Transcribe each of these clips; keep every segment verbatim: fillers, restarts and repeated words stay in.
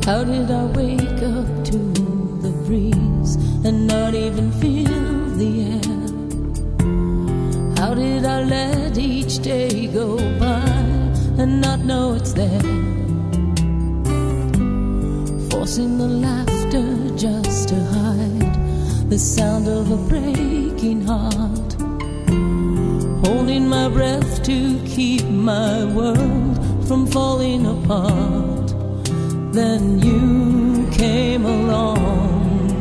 How did I wake up to the breeze and not even feel the air? How did I let each day go by and not know it's there? Forcing the laughter just to hide the sound of a breaking heart, holding my breath to keep my world from falling apart. Then you came along,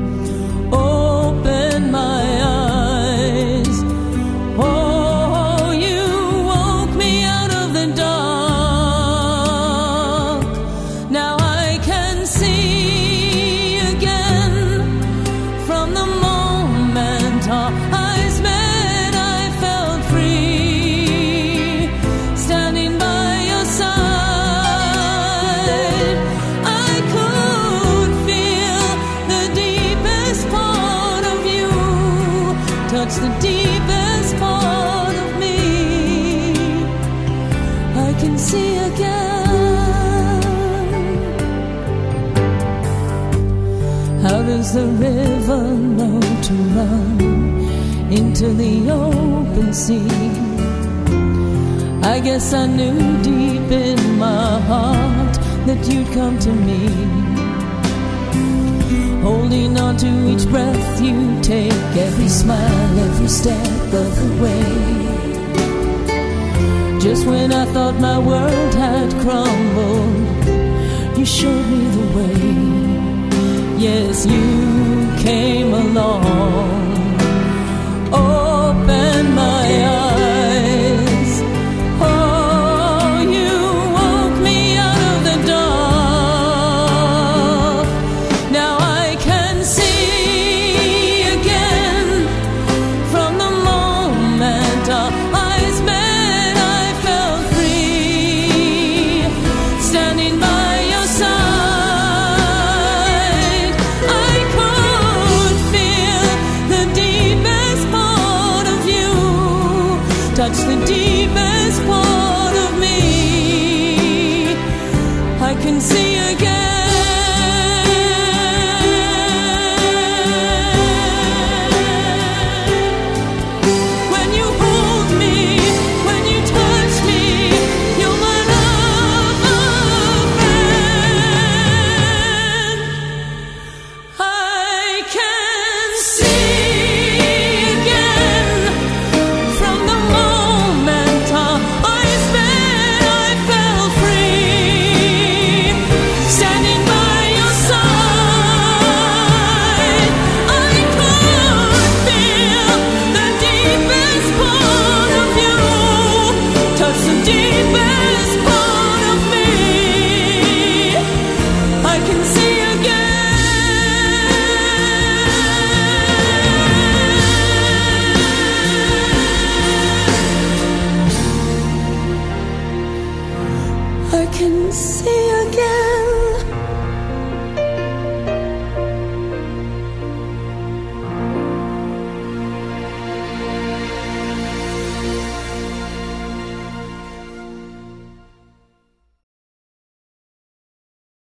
opened my eyes. Oh, you woke me out of the dark. Now I can see again. From the moment our eyes met, I felt free, standing by your side. Touch the deepest part of me. I can see again. How does the river know to run into the open sea? I guess I knew deep in my heart that you'd come to me, holding on to each breath you take, every smile, every step of the way. Just when I thought my world had crumbled, you showed me the way. Yes, you came along, opened my eyes. Oh, you woke me out of the dark. Now I touch the deepest part of me. I can see again. When you hold me, when you touch me, you're my lover friend. I can see again. From the moment our eyes met, I felt free, standing by your side. I could feel the deepest part of you, touch the deepest part of me. I can see again. I can see again.